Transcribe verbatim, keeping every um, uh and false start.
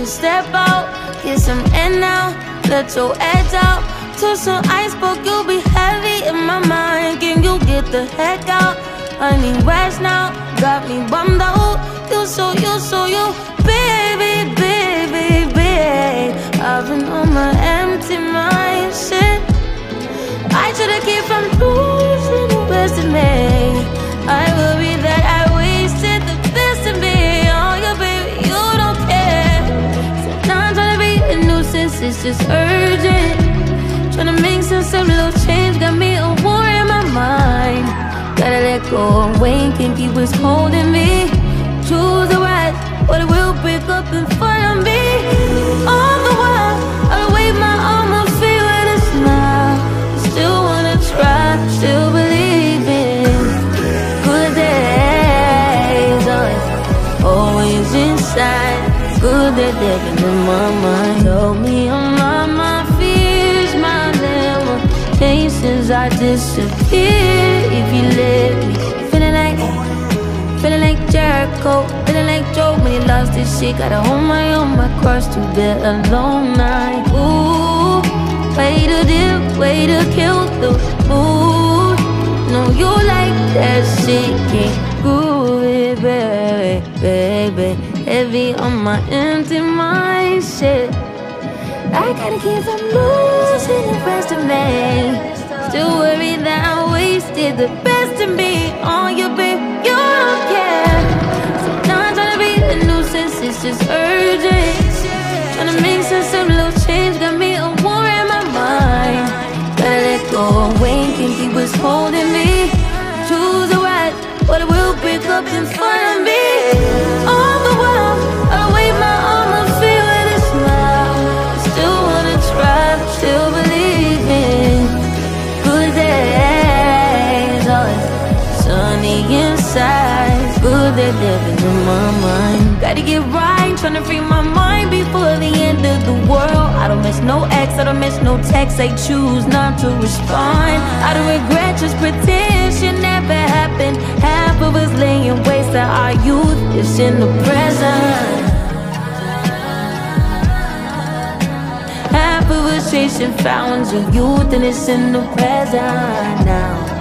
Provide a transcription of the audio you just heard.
to step out, get some air now, let your edge out. To some iceberg, you'll be heavy in my mind. Can you get the heck out? I need rest now, got me bummed out. You so, you so, you, baby, baby, baby. I've been on my empty mind, shit. I should've kept from losing the best of me. I worry that I wasted the best of me. Oh, yeah, baby, you don't care. So now I'm tryna be a nuisance, it's just urgent. Tryna make sense of little change, got me a war in my mind. Gotta let go away, can't keep what's holding me. Choose the right, but it will break up in front of me. All the while, I'll wave my arm and feel with a smile. Still wanna try, still believe in good days. Oh, always inside, good that living in my mind. Tell me I'm on my fears, my limitations. I disappear if you let me. Feeling like, feeling like Jericho, feeling like Joe when he lost his shit. Gotta hold my own, my cross to bear a long night. Ooh, way to dip, way to kill the mood. No, you like that shit, can't groove it, baby, baby. Heavy on my empty mind, shit. I gotta keep from losing the rest of me. Still worried that I wasted the best of me on you, babe. You don't care. So now I'm tryna be a nuisance, it's just urgent. Tryna make sense of little change, got me a war in my mind. Gotta let go away, can't keep what's holding me. Choose the right, but it will break up in front of me. All the while, I'll wave my arm and feel with a smile. Still wanna try, still believe in good days. Oh, it's sunny inside, good that living in my mind. Gotta get right, tryna free my mind before the end of the world. I don't miss no ex, I don't miss no text. I choose not to respond. I don't regret, just pretend shit never happened. Half of us laying waste to our youth is in the present. Half of us chasing fountains of youth and it's in the present now.